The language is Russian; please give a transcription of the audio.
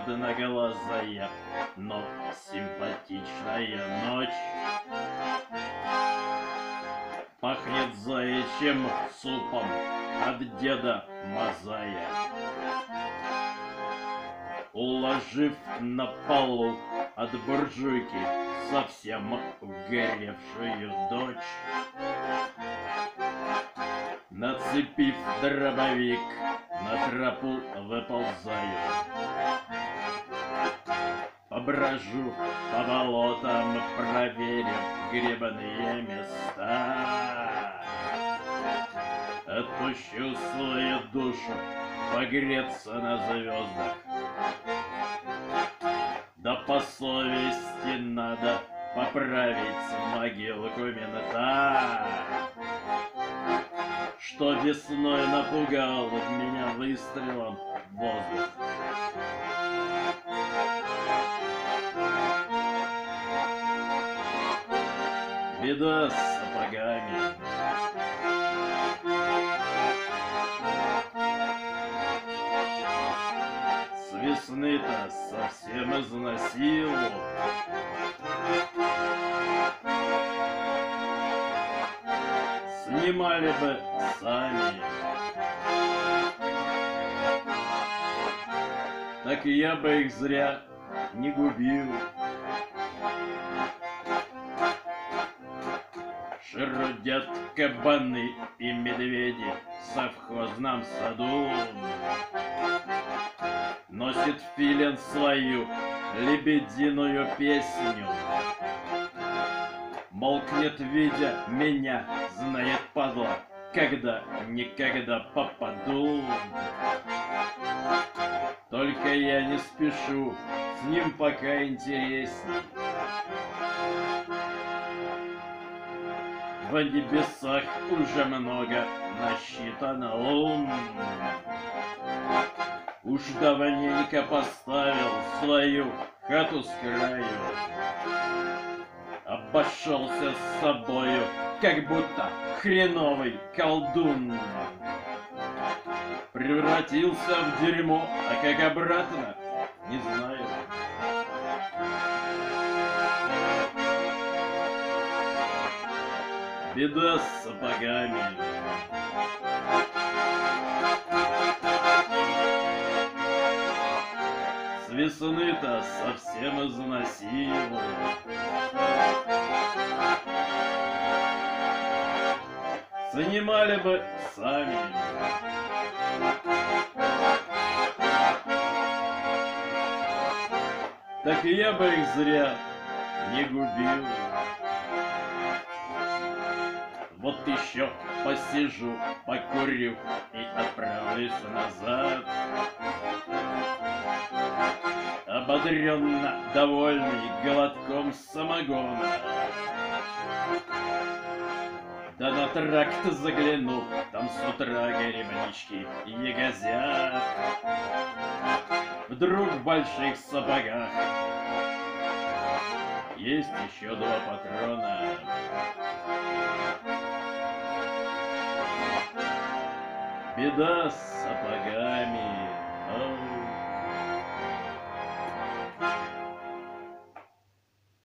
одноглазая, но симпатичная ночь. Пахнет заячьим супом от Деда Мазая. Уложив на полу от буржуйки совсем угоревшую дочь, нацепив дробовик, на тропу выползаю. Поброжу по болотам, проверив гребаные места. Отпущу свою душу погреться на звездах. Да по совести надо поправить могилку мента, что весной напугал меня выстрелом в воздух. Беда с сапогами. С весны-то совсем износило. Снимали бы сами. Так я бы их зря не губил. Шерудят кабаны и медведи в совхозном саду. Носит филин свою лебединую песню. Молкнет, видя меня, знает падла, когда-никогда попаду. Только я не спешу, с ним пока интересней. В небесах уже много насчитано лун. Уж давненько поставил свою хату с краю. Обошелся с собою, как будто хреновый колдун. Превратился в дерьмо, а как обратно, не знаю. Беда с сапогами. С весны-то совсем износило. Снимали бы сами. Так я бы их зря не губил. Вот еще посижу, покурю и отправлюсь назад. Ободренно довольный глотком самогона. Да на тракт загляну, там с утра грибнички ягозят. Вдруг в больших сапогах есть еще 2 патрона. Беда с сапогами.